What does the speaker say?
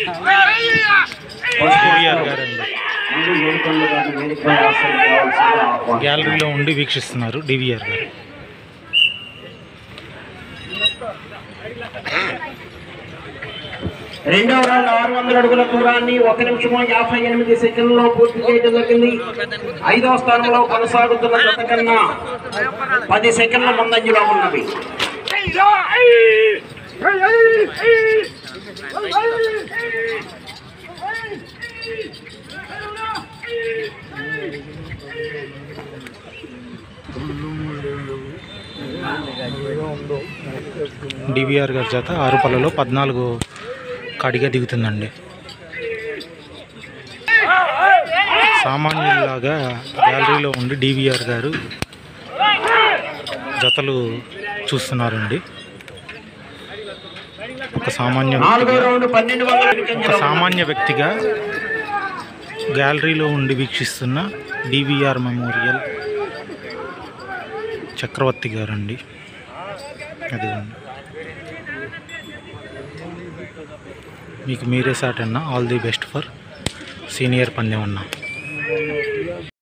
గ్యాలరీలో ఉండి వీక్షిస్తున్నారు డివిఆర్ గారు. రెండవ రౌండ్ 600 అడుగుల దూరాన్ని 1 నిమిషము 58 సెకండ్లలో పూర్తి చేయడం జరిగింది. 5వ స్థానంలో కొనసాగుతున్న జత కన్నా 10 సెకండ్ల ముందంజలో ఉన్నవి. డివిఆర్ గారి జత 6 పళ్ళలో 14 కాడిగా దిగుతుందండి. సామాన్యులాగా గ్యాలరీలో ఉండి డివిఆర్ గారు జతలు చూస్తున్నారండి. ఒక సామాన్య వ్యక్తిగా గ్యాలరీలో ఉండి వీక్షిస్తున్న డివిఆర్ మెమోరియల్ చక్రవర్తి గారండి. అదిగోండి, మీకు మీరే సాట్ అన్న. All the best for senior పందెం అన్న.